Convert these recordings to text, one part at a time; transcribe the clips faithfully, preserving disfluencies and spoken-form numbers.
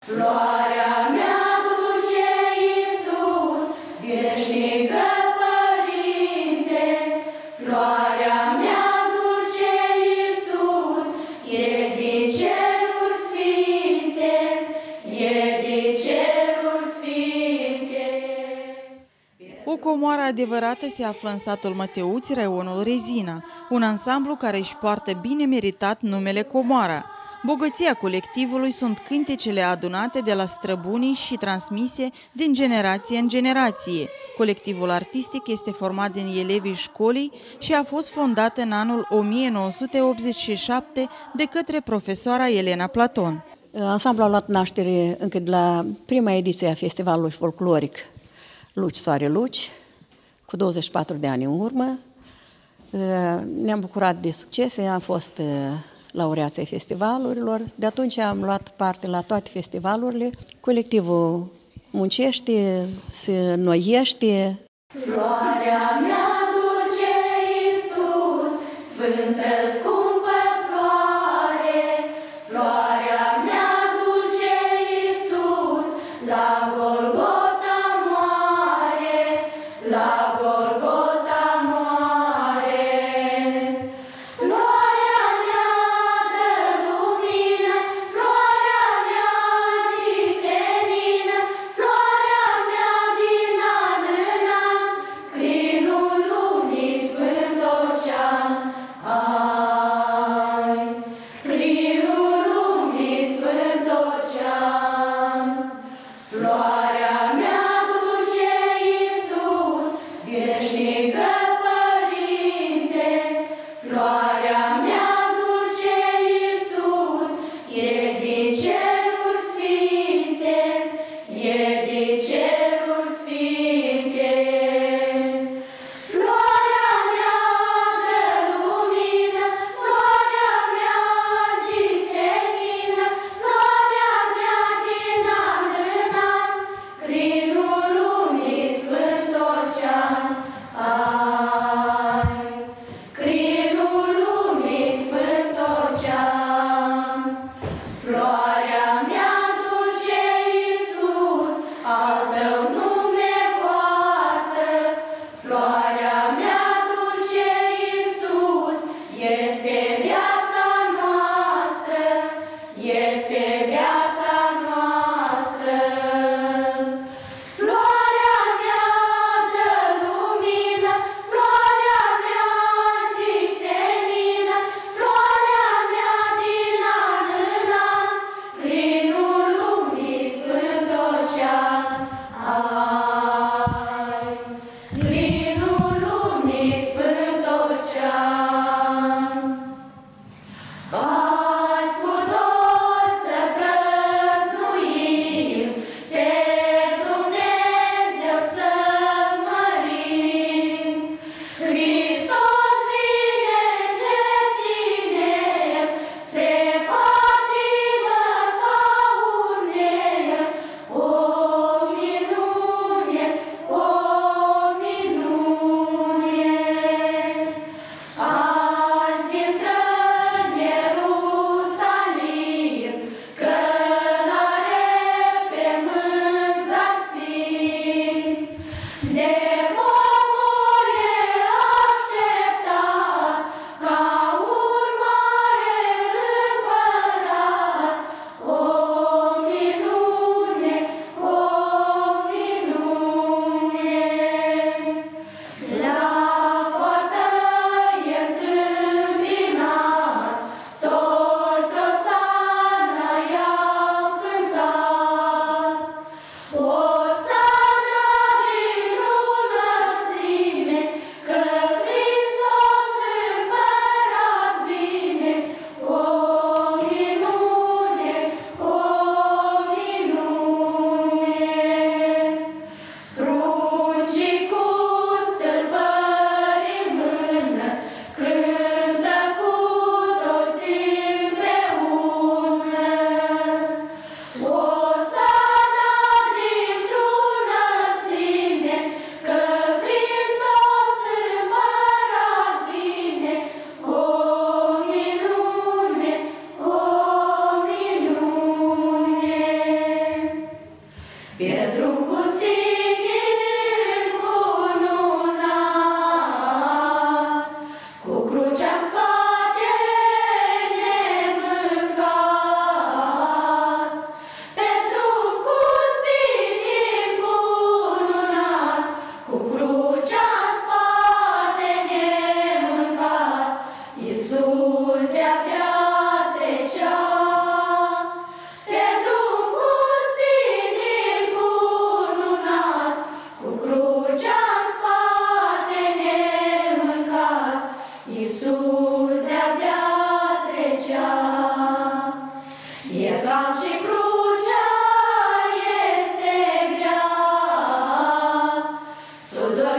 Floarea mea dulce Iisus, veșnică Părinte, floarea mea dulce Iisus, e din ceruri sfinte, e din ceruri sfinte. O comoară adevărată se află în satul Măteuți, raionul Rezina, un ansamblu care își poartă bine meritat numele Comoara. Bogăția colectivului sunt cântecele adunate de la străbunii și transmise din generație în generație. Colectivul artistic este format din elevii școlii și a fost fondat în anul o mie nouă sute optzeci și șapte de către profesoara Elena Platon. Ansamblul a luat naștere încă de la prima ediție a festivalului folcloric Luci, Soare, Luci, cu douăzeci și patru de ani în urmă. Ne-am bucurat de succese, am fost laureații festivalurilor. De atunci am luat parte la toate festivalurile. Colectivul muncește, se înnoiește. Floarea mea dulce Iisus, sfântă, scumpă floare, floarea mea dulce Iisus, la Golgota moare, la Golgota moare. Floarea mea dă lumină, floarea mea zi senină, floarea mea din an în an, crinul lumii sfânt ocean. Ai, crinul lumii sfânt ocean. Floarea mea dulce Iisus,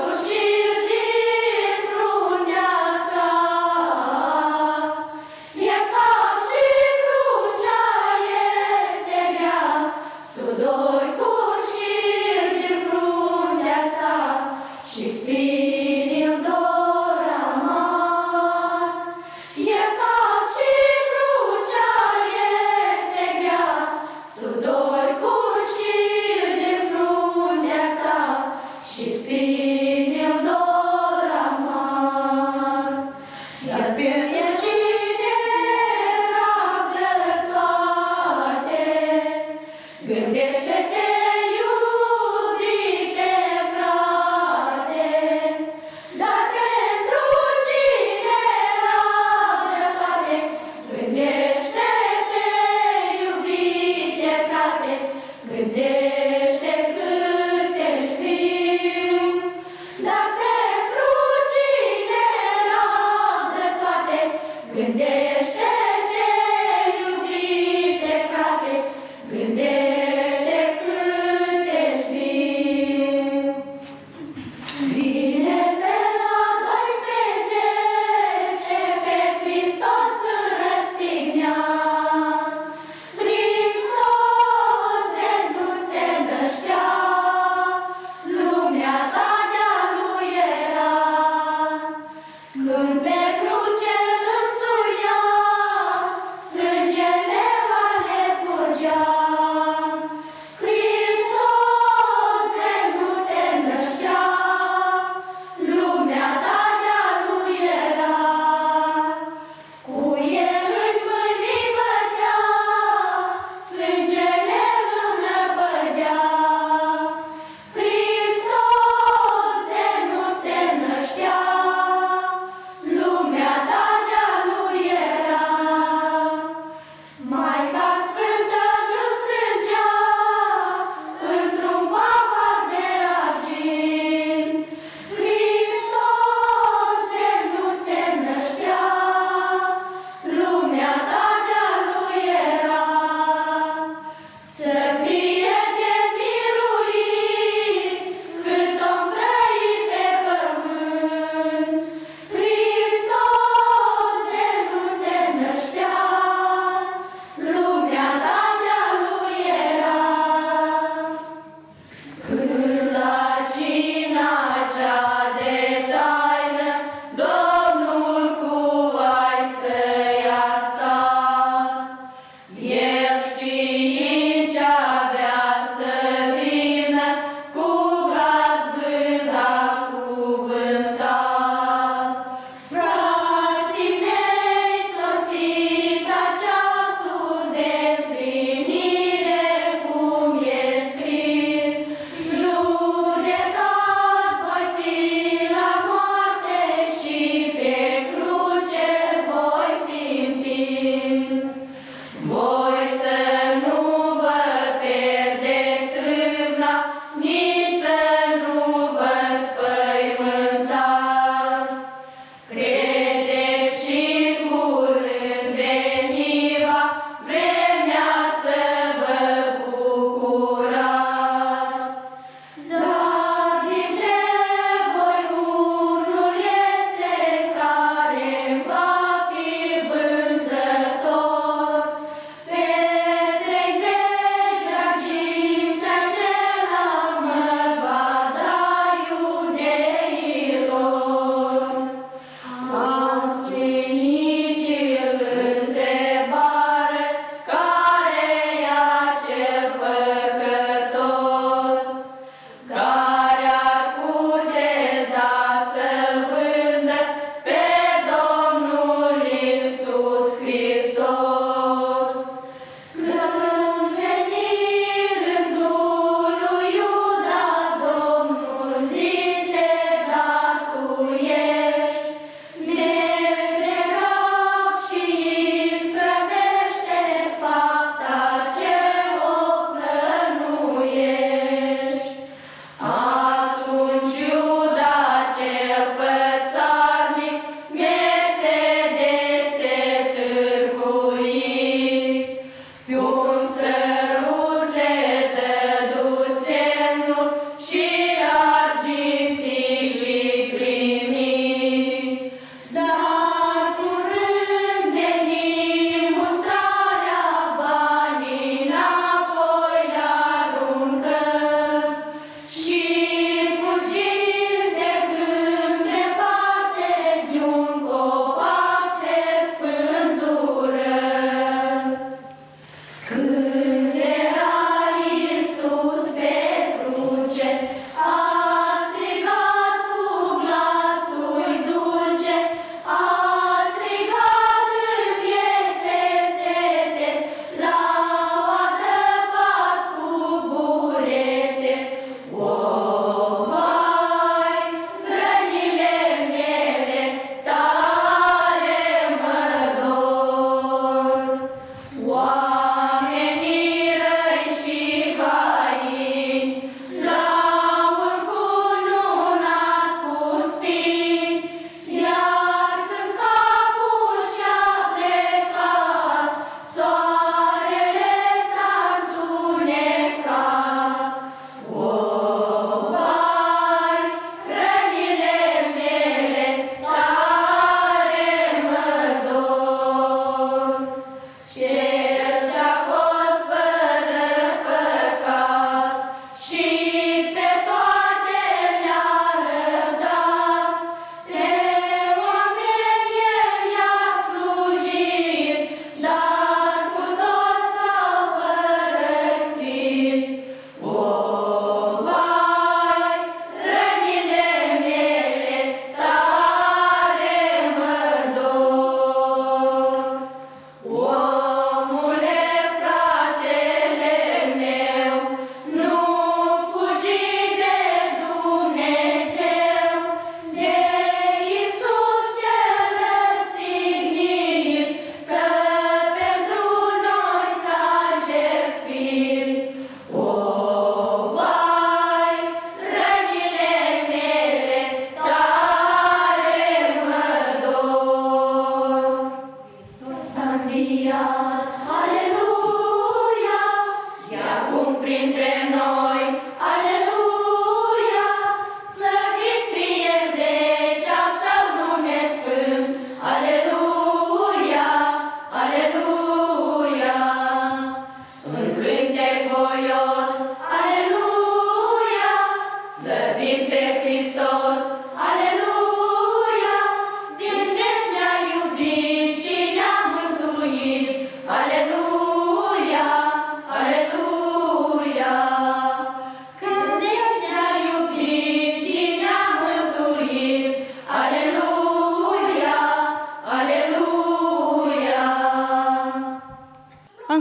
Gândește cât ești viu,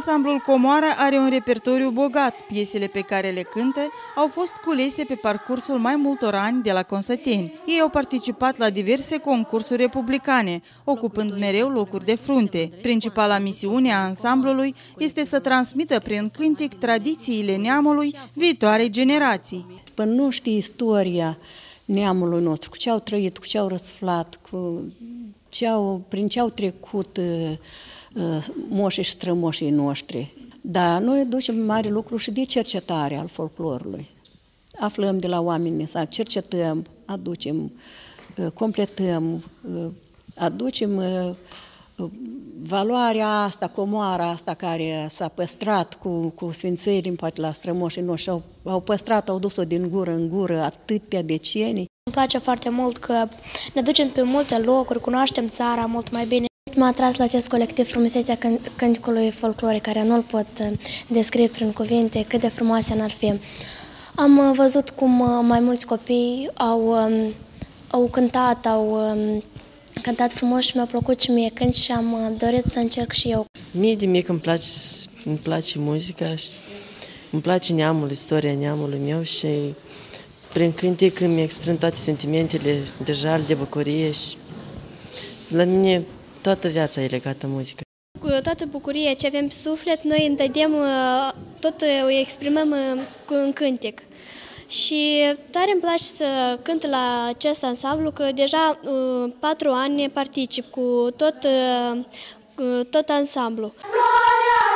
Ansamblul Comoara are un repertoriu bogat. Piesele pe care le cântă au fost culese pe parcursul mai multor ani de la Consăteni. Ei au participat la diverse concursuri republicane, ocupând mereu locuri de frunte. Principala misiune a ansamblului este să transmită prin cântec tradițiile neamului viitoarei generații. Până nu știi istoria neamului nostru, cu ce au trăit, cu ce au răsflat, cu ce au, prin ce au trecut uh, uh, moșii și strămoșii noștri. Dar noi ducem mare lucru și de cercetare al folclorului. Aflăm de la oameni, să cercetăm, aducem, uh, completăm, uh, aducem uh, valoarea asta, comoara asta care s-a păstrat cu, cu sfințării, poate la strămoșii noștri, au, au păstrat, au dus-o din gură în gură atâtea decenii. Îmi place foarte mult că ne ducem pe multe locuri, cunoaștem țara mult mai bine. M-a atras la acest colectiv frumusețea cântecului folcloric, care nu-l pot descrie prin cuvinte cât de frumoase n-ar fi. Am văzut cum mai mulți copii au, au cântat, au cântat frumos și mi-a plăcut și mie cânt și am dorit să încerc și eu. Mie de mic îmi place, îmi place muzica și îmi place neamul, istoria neamului meu și prin cântec îmi exprim toate sentimentele de jal, de bucurie și la mine toată viața e legată muzică. Cu toată bucuria ce avem pe suflet, noi îndădem, tot o exprimăm în cântec. Și tare îmi place să cânt la acest ansamblu, că deja patru ani particip cu tot, cu tot ansamblu. Floarea